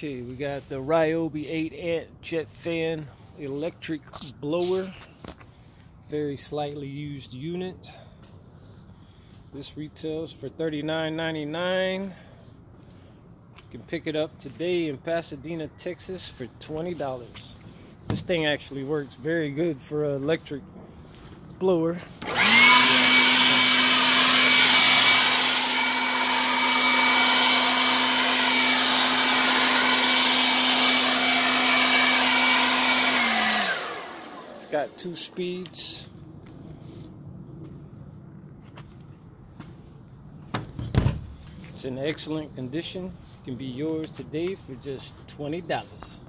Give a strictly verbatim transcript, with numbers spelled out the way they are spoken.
Okay, we got the Ryobi eight amp jet fan electric blower. Very slightly used unit. This retails for thirty-nine ninety-nine. You can pick it up today in Pasadena, Texas for twenty dollars. This thing actually works very good for an electric blower. It's got two speeds. It's in excellent condition. It can be yours today for just twenty dollars.